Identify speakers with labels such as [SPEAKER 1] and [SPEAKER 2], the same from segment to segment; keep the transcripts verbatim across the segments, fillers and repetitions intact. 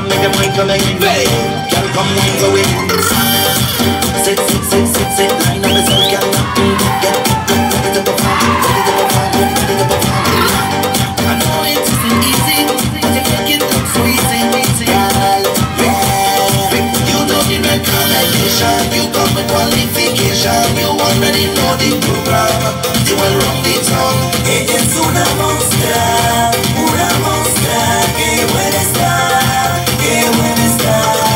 [SPEAKER 1] make them wine for me. Girl, come wine for it. Sit, sit, sit, sit, sit. Line up yourself, girl. Get ready to perform, ready to perform, ready to perform. I know it isn't easy, but you make it look so easy, easy. Girl, yeah. You know the recommendation, you come with qualification. You already know the program. You will run the town. Ella es una monstra, una monstra. Qué buena está, qué buena está.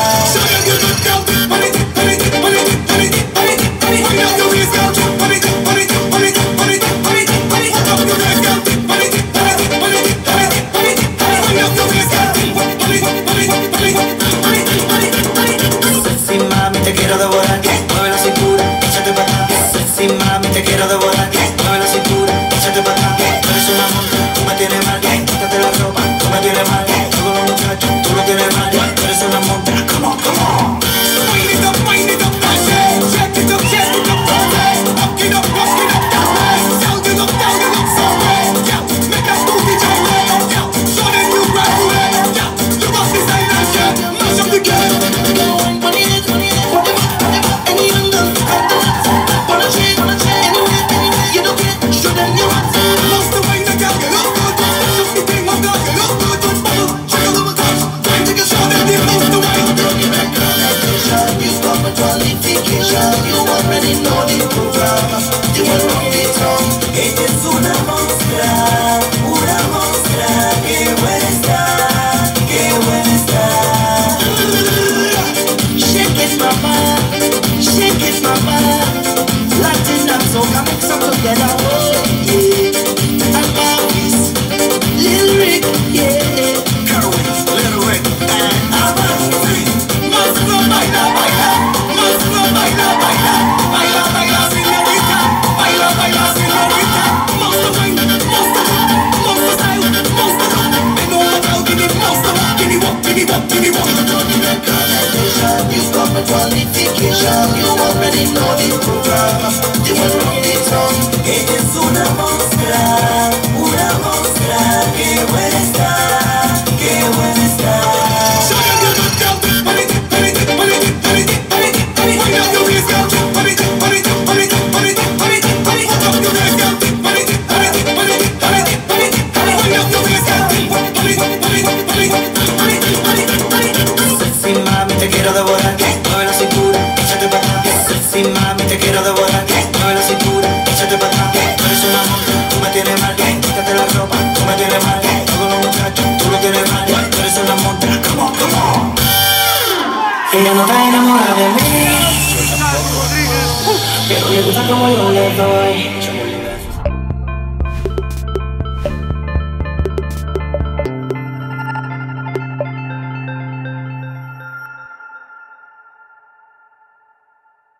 [SPEAKER 1] Sexy mami, te quiero devorar. Mueve la cintura, échate pa' acá. Sexy mami, te quiero devorar. Mueve la cintura, échate pa' acá. Tú eres una monta, tú me tienes mal. Quítate la ropa, tú me tienes mal. Todos los muchachos, tú lo tienes mal. Tú eres una monta, come on, come on. Wind it up, wind it up, dash it. Shake it up, shake it up, rock it. Up it up, rock it up, down it. Down it up, down it up, so red. Yeah, make that booty jump red. Yeah, show them you graduate. Yeah, you got this style and shit. Mash up the game. You already know the program. You will run the town. Ella es una monstra, una monstra. Qué buena está, qué buena está. Shake it, mama, shake it, mama. Latin and soca mix up together. Oh yeah, and Marvis, Lil Rick, yeah. Kerwin, Lil Rick, and Avanti. Monstra, baila, baila. Baila, baila, baila, baila, señorita. Baila, baila, señorita. Monster wine, monster hot, monster style, monster hot. And all the girl, give me monster. Give me what, give me what, give me what. You don't need recognition. You got my qualification. You already know the program. You will run the town. Ella es una monstra, una monstra. Qué buena está, qué buena está. Show them you good girl. Put it, put it, put it, put it, put it, put it. Wind up your waist, girl. Put it, put it, put it, put it, put it, put it. Up your waist, girl. Put it, put it, put it, put it, put it, put it. Wind up your waist, girl. Put it, put it, put it, put it, put it, put it. Sexy mami, te quiero devorar. Mueve la cintura, échate pa' acá. Sexy mami, te quiero devorar. Mueve la cintura, échate pa' acá. Tú eres una monta, tú me tienes mal. Quítate la ropa, tú me tienes mal. Todos los muchachos, tú lo tienes mal. Tú eres una monta, come on, come on. Ella no está enamorada de mí, pero le gusta como yo le doy.